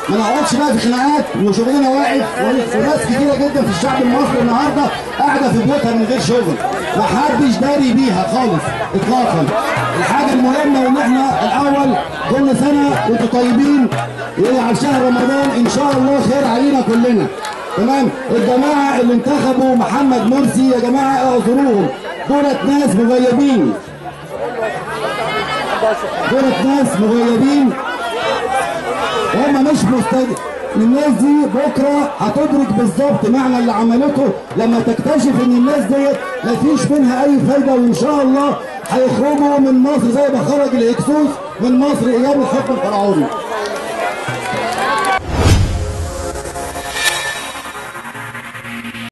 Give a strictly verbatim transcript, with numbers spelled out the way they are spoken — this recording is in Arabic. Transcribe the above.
ما نقعدش بقى في خناقات وشغلنا واقف، وناس كتيره جدا في الشعب المصري النهارده قاعده في بيوتها من غير شغل، ما حدش داري بيها خالص اطلاقا. الحاجه المهمه ان احنا الاول كل سنه وانتم طيبين، على شهر رمضان ان شاء الله خير علينا كلنا. تمام. الجماعه اللي انتخبوا محمد مرسي يا جماعه اعذروهم، دولت ناس مغيبين، دولت ناس مغيبين، هم مش مستد. الناس دي بكره هتدرك بالظبط معنى اللي عملته لما تكتشف ان الناس ديت مفيش منها اي فايده، وان شاء الله هيخرجوا من مصر زي ما خرج الهكسوس من مصر ايام الحكم الفرعوني.